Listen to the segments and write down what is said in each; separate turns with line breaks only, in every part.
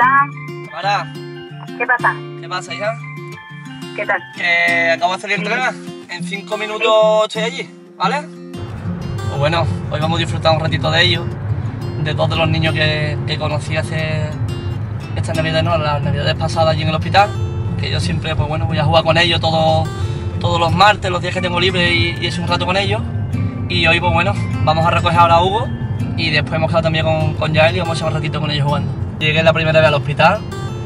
Hola.
Tamara.
¿Qué pasa?
¿Qué pasa, hija?
¿Qué tal?
Que acabo de salir a entrenar. En 5 minutos estoy allí, ¿vale? Pues bueno, hoy vamos a disfrutar un ratito de ellos, de todos los niños que conocí hace esta Navidad, no, las Navidades pasadas allí en el hospital, que yo siempre, pues bueno, voy a jugar con ellos todos los martes, los días que tengo libre y es un rato con ellos. Y hoy, pues bueno, vamos a recoger ahora a Hugo y después hemos quedado también con Yael y vamos a echar un ratito con ellos jugando. Llegué la primera vez al hospital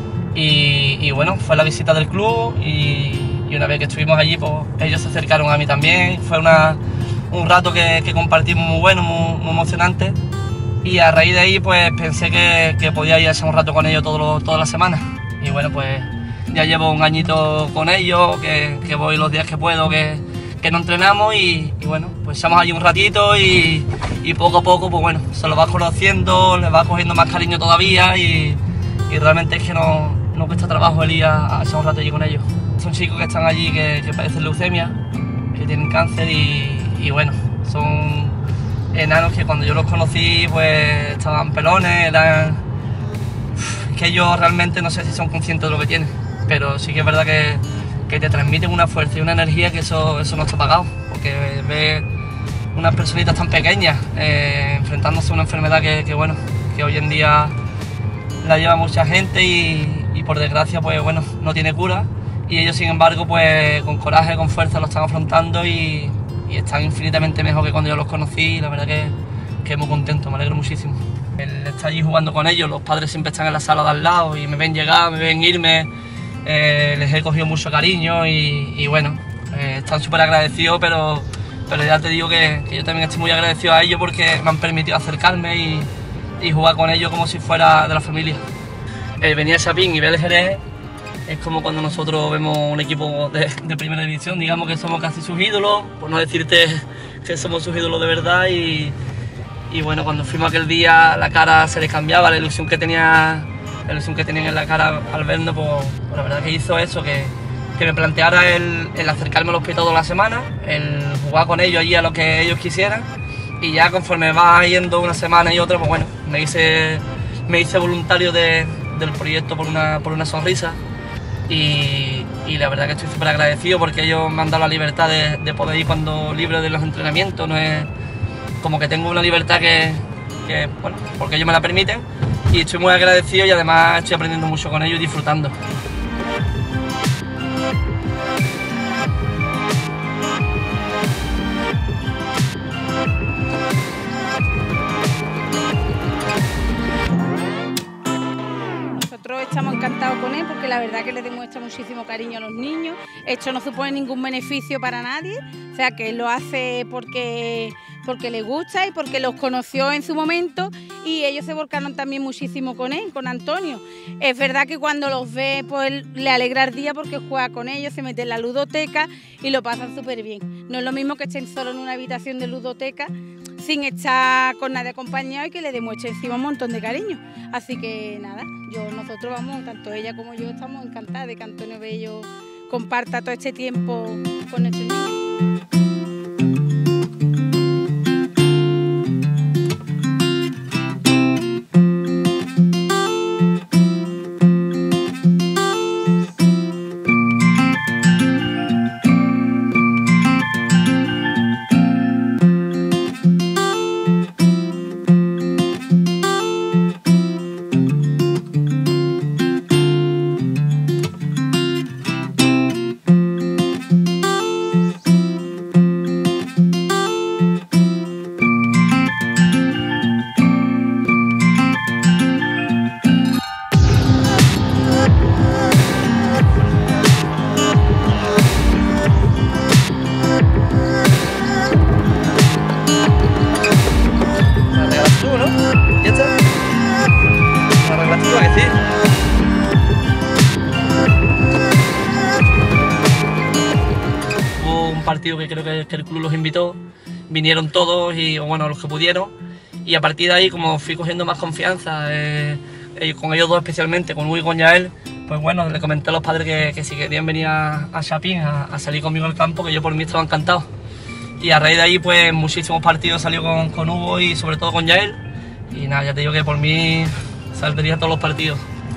y bueno, fue la visita del club y una vez que estuvimos allí, pues ellos se acercaron a mí también. Fue un rato que compartimos muy bueno, muy emocionante. Y a raíz de ahí, pues pensé que podía ir a echar un rato con ellos todas las semanas. Y bueno, pues ya llevo un añito con ellos, que voy los días que puedo, que no entrenamos y bueno, pues echamos allí un ratito y poco a poco, pues bueno, se lo vas conociendo, le vas cogiendo más cariño todavía y realmente es que no cuesta trabajo el ir a echar un rato allí con ellos. Son chicos que están allí que padecen leucemia, que tienen cáncer y bueno, son enanos que cuando yo los conocí pues estaban pelones, que ellos realmente no sé si son conscientes de lo que tienen, pero sí que es verdad que te transmiten una fuerza y una energía que eso no está pagado, porque ves unas personitas tan pequeñas enfrentándose a una enfermedad que bueno, que hoy en día la lleva mucha gente y por desgracia pues bueno, no tiene cura y ellos sin embargo pues con coraje, con fuerza lo están afrontando y están infinitamente mejor que cuando yo los conocí y la verdad que muy contento, me alegro muchísimo. El estar allí jugando con ellos, los padres siempre están en la sala de al lado y me ven llegar, me ven irme, les he cogido mucho cariño y bueno, están súper agradecidos, pero ya te digo que yo también estoy muy agradecido a ellos porque me han permitido acercarme y jugar con ellos como si fuera de la familia. Venir a Chapín y ver el Jerez es como cuando nosotros vemos un equipo de primera división, digamos que somos casi sus ídolos, por no decirte que somos sus ídolos de verdad y bueno, cuando fuimos aquel día la cara se les cambiaba, la ilusión que tenían en la cara al vernos, pues la verdad que hizo eso, que me planteara el acercarme al hospital toda la semana, el jugar con ellos allí a lo que ellos quisieran y ya conforme va yendo una semana y otra, pues bueno, me hice voluntario del proyecto por una sonrisa y la verdad que estoy súper agradecido porque ellos me han dado la libertad de poder ir cuando libre de los entrenamientos, no es como que tengo una libertad que bueno, porque ellos me la permiten y estoy muy agradecido y además estoy aprendiendo mucho con ellos y disfrutando.
Nosotros estamos encantados con él porque la verdad que le demuestra muchísimo cariño a los niños. Esto no supone ningún beneficio para nadie, o sea que él lo hace porque le gusta y porque los conoció en su momento y ellos se volcaron también muchísimo con él, con Antonio. Es verdad que cuando los ve pues le alegra el día porque juega con ellos, se mete en la ludoteca y lo pasan súper bien. No es lo mismo que estén solo en una habitación de ludoteca sin estar con nadie acompañado y que le demuestre encima un montón de cariño. Así que nada, nosotros vamos, tanto ella como yo estamos encantadas de que Antonio Bello comparta todo este tiempo con nuestros niños.
Partido que creo que el club los invitó, vinieron todos y bueno, los que pudieron y a partir de ahí como fui cogiendo más confianza con ellos dos especialmente, con Hugo y con Yael, pues bueno, le comenté a los padres que si querían venir a Chapín a salir conmigo al campo, que yo por mí estaba encantado y a raíz de ahí pues muchísimos partidos salió con Hugo y sobre todo con Yael y nada, ya te digo que por mí saldría todos los partidos.